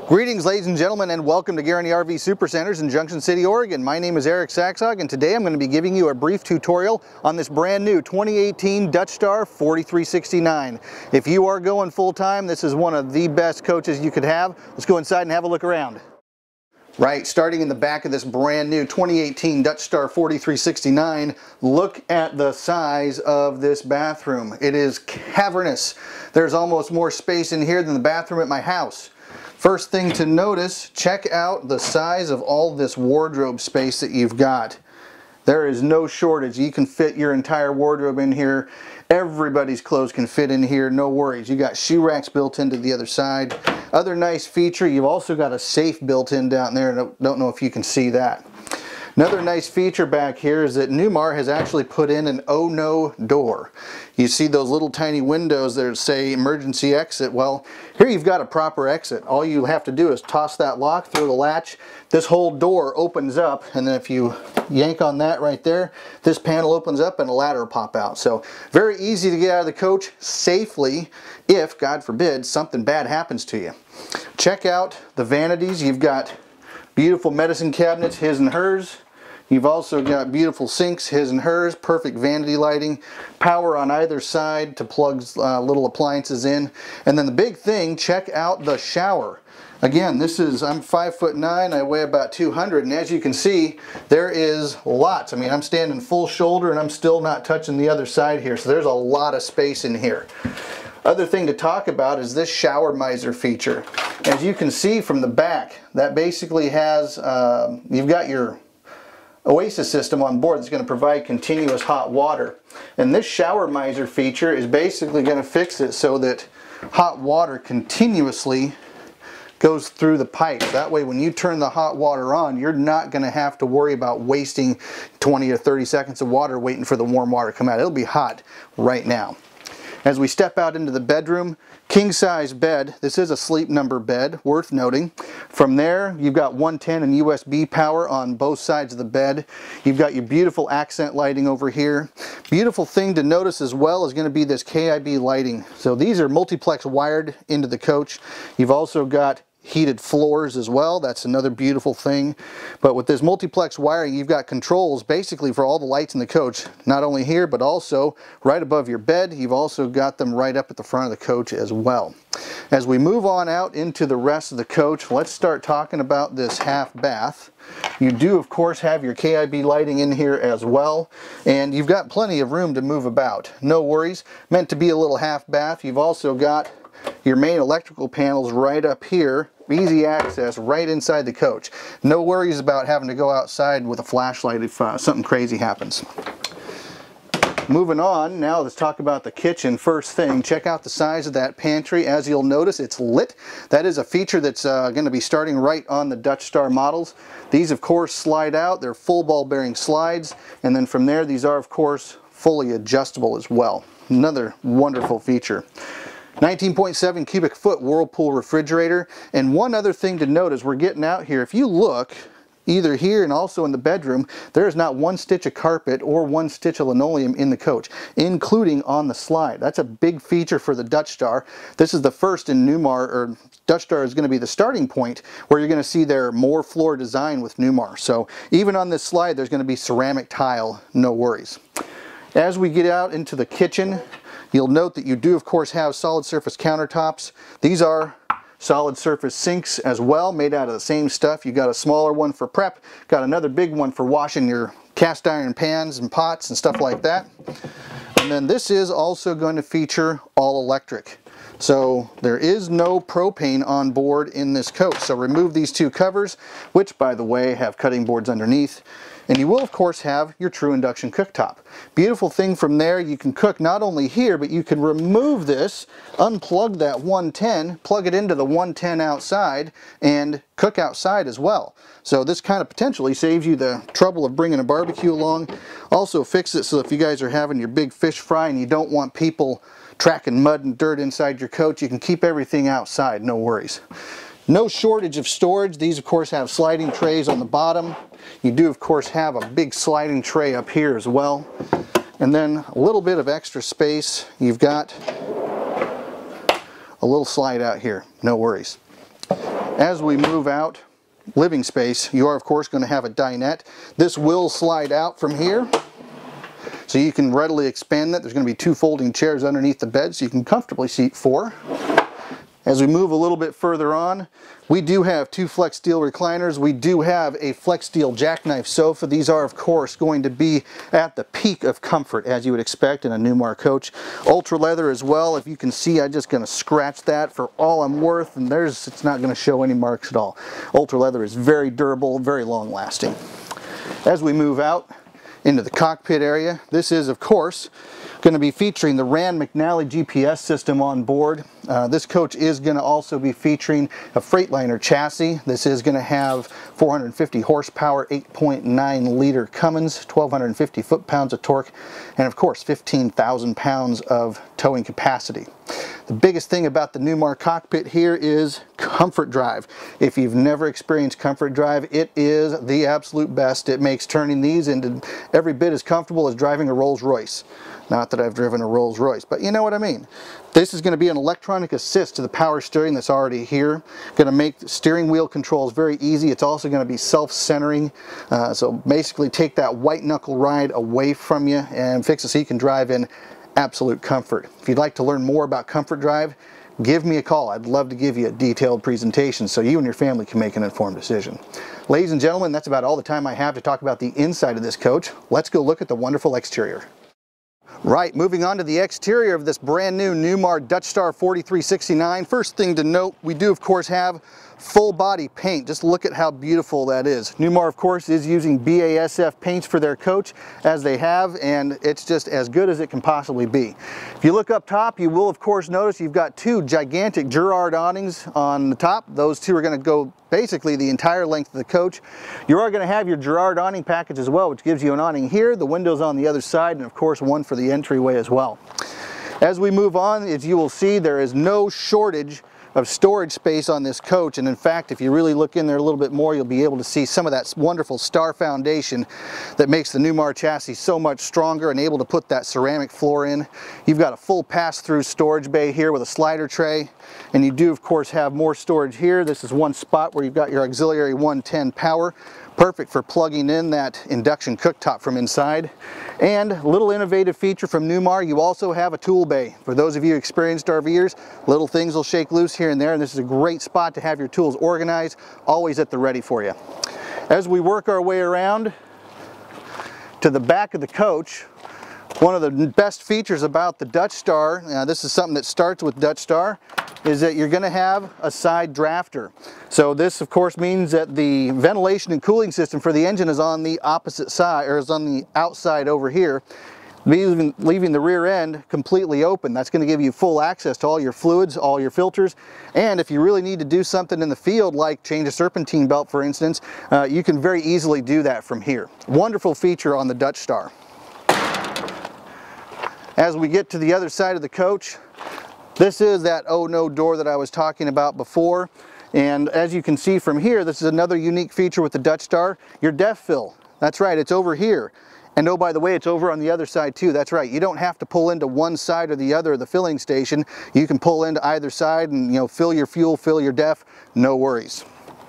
Greetings, ladies and gentlemen, and welcome to Guaranty RV Super Centers in Junction City, Oregon. My name is Eric Saxog, and today I'm going to be giving you a brief tutorial on this brand new 2018 Dutch Star 4369. If you are going full-time, this is one of the best coaches you could have. Let's go inside and have a look around. Right, starting in the back of this brand new 2018 Dutch Star 4369, look at the size of this bathroom. It is cavernous. There's almost more space in here than the bathroom at my house. First thing to notice, check out the size of all this wardrobe space that you've got. There is no shortage. You can fit your entire wardrobe in here. Everybody's clothes can fit in here, no worries. You got shoe racks built into the other side. Other nice feature, you've also got a safe built in down there. Don't know if you can see that. Another nice feature back here is that Newmar has actually put in an oh no door. You see those little tiny windows that say emergency exit. Well, here you've got a proper exit. All you have to do is toss that lock, throw the latch, this whole door opens up, and then if you yank on that right there, this panel opens up and a ladder will pop out. So very easy to get out of the coach safely if, God forbid, something bad happens to you. Check out the vanities. You've got beautiful medicine cabinets, his and hers. You've also got beautiful sinks, his and hers, perfect vanity lighting, power on either side to plug little appliances in. And then the big thing, check out the shower. Again, I'm 5'9", I weigh about 200, and as you can see, there is lots. I mean, I'm standing full shoulder and I'm still not touching the other side here, so there's a lot of space in here. Other thing to talk about is this shower miser feature. As you can see from the back, that basically has, you've got your Oasis system on board that's going to provide continuous hot water. And this shower miser feature is basically going to fix it so that hot water continuously goes through the pipes. That way when you turn the hot water on, you're not going to have to worry about wasting 20 or 30 seconds of water waiting for the warm water to come out. It'll be hot right now. As we step out into the bedroom, king size bed. This is a sleep number bed, worth noting. From there, you've got 110 and USB power on both sides of the bed. You've got your beautiful accent lighting over here. Beautiful thing to notice as well is going to be this KIB lighting. So these are multiplex wired into the coach. You've also got heated floors as well. That's another beautiful thing. But with this multiplex wiring, you've got controls basically for all the lights in the coach, not only here but also right above your bed. You've also got them right up at the front of the coach as well. As we move on out into the rest of the coach, let's start talking about this half bath. You do of course have your KIB lighting in here as well, and you've got plenty of room to move about. No worries. Meant to be a little half bath. You've also got your main electrical panels right up here, easy access right inside the coach. No worries about having to go outside with a flashlight if something crazy happens. Moving on, now let's talk about the kitchen. First thing, check out the size of that pantry. As you'll notice, it's lit. That is a feature that's going to be starting right on the Dutch Star models. These of course slide out. They're full ball bearing slides, and then from there these are of course fully adjustable as well. Another wonderful feature. 19.7 cubic foot Whirlpool refrigerator. And one other thing to note as we're getting out here, if you look either here and also in the bedroom, there is not one stitch of carpet or one stitch of linoleum in the coach, including on the slide. That's a big feature for the Dutch Star. This is the first in Newmar, or Dutch Star is going to be the starting point where you're going to see their more floor design with Newmar. So even on this slide there's going to be ceramic tile, no worries. As we get out into the kitchen, you'll note that you do of course have solid surface countertops. These are solid surface sinks as well, made out of the same stuff. You got a smaller one for prep, got another big one for washing your cast iron pans and pots and stuff like that. And then this is also going to feature all electric. So there is no propane on board in this coach. So remove these two covers, which by the way have cutting boards underneath. And you will of course have your true induction cooktop. Beautiful thing from there, you can cook not only here, but you can remove this, unplug that 110, plug it into the 110 outside, and cook outside as well. So this kind of potentially saves you the trouble of bringing a barbecue along. Also fix it so if you guys are having your big fish fry and you don't want people tracking mud and dirt inside your coach, you can keep everything outside, no worries. No shortage of storage. These of course have sliding trays on the bottom. You do of course have a big sliding tray up here as well. And then a little bit of extra space. You've got a little slide out here, no worries. As we move out living space, you are of course going to have a dinette. This will slide out from here, so you can readily expand that. There's going to be 2 folding chairs underneath the bed, so you can comfortably seat 4. As we move a little bit further on, we do have 2 flex steel recliners. We do have a flex steel jackknife sofa. These are of course going to be at the peak of comfort, as you would expect in a Newmar coach. Ultra leather as well. If you can see, I'm just going to scratch that for all I'm worth, and it's not going to show any marks at all. Ultra leather is very durable, very long lasting. As we move out into the cockpit area, this is of course going to be featuring the Rand McNally GPS system on board. This coach is going to also be featuring a Freightliner chassis. This is going to have 450 horsepower, 8.9 liter Cummins, 1,250 foot-pounds of torque, and of course 15,000 pounds of towing capacity. The biggest thing about the Newmar cockpit here is Comfort Drive. If you've never experienced Comfort Drive, it is the absolute best. It makes turning these into every bit as comfortable as driving a Rolls-Royce. Not that I've driven a Rolls-Royce, but you know what I mean. This is going to be an electronic assist to the power steering that's already here. Going to make the steering wheel controls very easy. It's also going to be self-centering, so basically take that white knuckle ride away from you and fix it so you can drive in absolute comfort. If you'd like to learn more about Comfort Drive, give me a call. I'd love to give you a detailed presentation so you and your family can make an informed decision. Ladies and gentlemen, that's about all the time I have to talk about the inside of this coach. Let's go look at the wonderful exterior. Right, moving on to the exterior of this brand new Newmar Dutch Star 4369. First thing to note, we do of course have full body paint. Just look at how beautiful that is. Newmar of course is using BASF paints for their coach, as they have, and it's just as good as it can possibly be. If you look up top, you will of course notice you've got 2 gigantic Girard awnings on the top. Those 2 are going to go basically the entire length of the coach. You are going to have your Girard awning package as well, which gives you an awning here, the windows on the other side, and of course one for the entryway as well. As we move on, as you will see, there is no shortage of storage space on this coach, and in fact if you really look in there a little bit more, you'll be able to see some of that wonderful star foundation that makes the Newmar chassis so much stronger and able to put that ceramic floor in. You've got a full pass-through storage bay here with a slider tray, and you do of course have more storage here. This is one spot where you've got your auxiliary 110 power, perfect for plugging in that induction cooktop from inside. And a little innovative feature from Newmar, you also have a tool bay. For those of you experienced RVers, little things will shake loose here and there, and this is a great spot to have your tools organized, always at the ready for you. As we work our way around to the back of the coach, one of the best features about the Dutch Star, this is something that starts with Dutch Star, is that you're going to have a side drafter. So this of course means that the ventilation and cooling system for the engine is on the opposite side, or is on the outside over here, leaving the rear end completely open. That's going to give you full access to all your fluids, all your filters, and if you really need to do something in the field, like change a serpentine belt for instance, you can very easily do that from here. Wonderful feature on the Dutch Star. As we get to the other side of the coach, this is that oh no door that I was talking about before, and as you can see from here, this is another unique feature with the Dutch Star, your DEF fill. That's right, it's over here. And oh, by the way, it's over on the other side too. That's right, you don't have to pull into one side or the other of the filling station. You can pull into either side and, you know, fill your fuel, fill your DEF, no worries.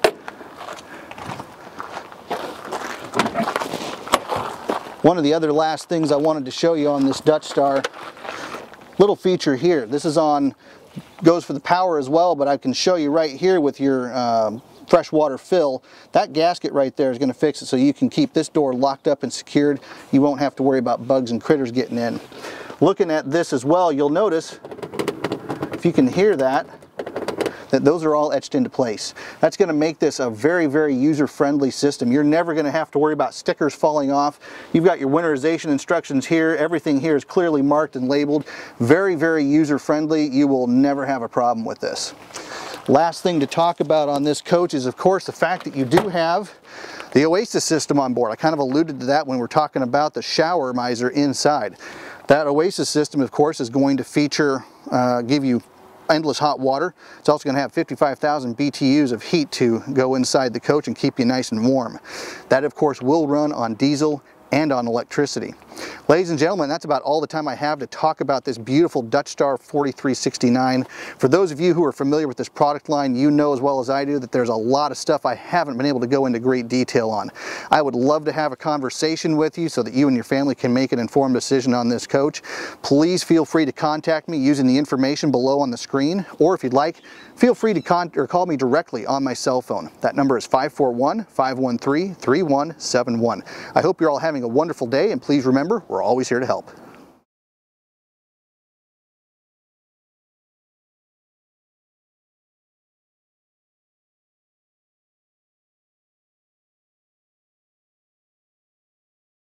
One of the other last things I wanted to show you on this Dutch Star, little feature here. This is on, goes for the power as well, but I can show you right here with your freshwater fill. That gasket right there is going to fix it so you can keep this door locked up and secured. You won't have to worry about bugs and critters getting in. Looking at this as well, you'll notice, if you can hear that those are all etched into place. That's going to make this a very, very user-friendly system. You're never going to have to worry about stickers falling off. You've got your winterization instructions here. Everything here is clearly marked and labeled. Very, very user-friendly. You will never have a problem with this. Last thing to talk about on this coach is, of course, the fact that you do have the Oasis system on board. I kind of alluded to that when we're talking about the shower miser inside. That Oasis system, of course, is going to feature, give you endless hot water. It's also going to have 55,000 BTUs of heat to go inside the coach and keep you nice and warm. That, of course, will run on diesel and on electricity. Ladies and gentlemen, that's about all the time I have to talk about this beautiful Dutch Star 4369. For those of you who are familiar with this product line, you know as well as I do that there's a lot of stuff I haven't been able to go into great detail on. I would love to have a conversation with you so that you and your family can make an informed decision on this coach. Please feel free to contact me using the information below on the screen, or if you'd like, feel free to call me directly on my cell phone. That number is 541-513-3171. I hope you're all having a wonderful day, and please remember, we're always here to help.